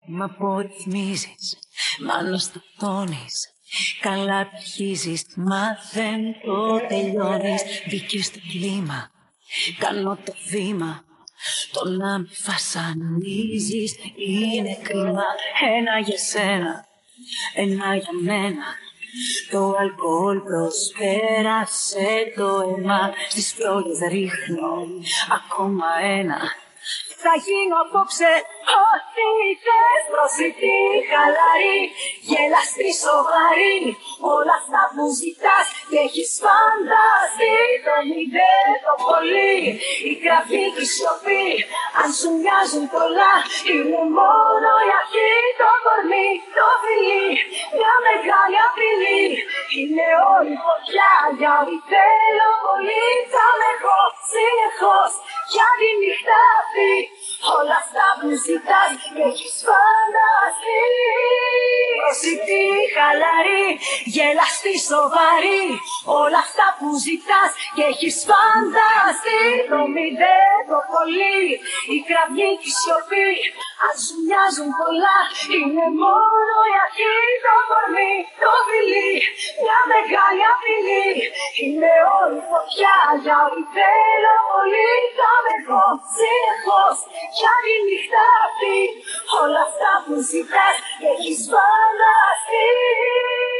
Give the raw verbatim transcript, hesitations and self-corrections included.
Μ' απορριθμίζεις, μ' αναστατώνεις. Καλά τα αρχίζεις, μα δεν το τελειώνεις. Μπήκες στο κλίμα, κάνω το βήμα. Το να με βασανίζεις είναι κρίμα. Ένα για σένα, ένα για μένα. Το αλκοόλ προσπέρασε το αίμα. Στις φλόγες ρίχνω ακόμα ένα. Θα γίνω απόψε ό,τι θες. Προσιτή, χαλαρή, γελαστή, σοβαρή. Όλα αυτά που ζητάς και έχεις φανταστεί. Το μηδέν, το πολύ, η κραυγή και η σιωπή. Αν σου μοιάζουν πολλά, είναι μόνο η αρχή. Το κορμί, το φιλί, μια μεγάλη απειλή. Είναι όλη φωτιά για ό,τι θέλω πολύ. Θα με έχω συνεχώς για τη νύχτα αυτή. Όλα αυτά που ζητάς και έχεις φανταστεί. Προσιτή, χαλαρή, γελαστή, σοβαρή. Όλα αυτά που ζητάς και έχεις φανταστεί. Το μηδέν, το πολύ, η κραυγή και η σιωπή. Αν σου μοιάζουν πολλά, είναι μόνο η αρχή. Το κορμί, το φιλί, μια μεγάλη απειλή. Είναι όλη φωτιά για ό,τι θέλω πολύ. Θα με έχω συνεχώς για τη νύχτα αυτή. Όλα αυτά που ζητάς και έχεις φανταστεί.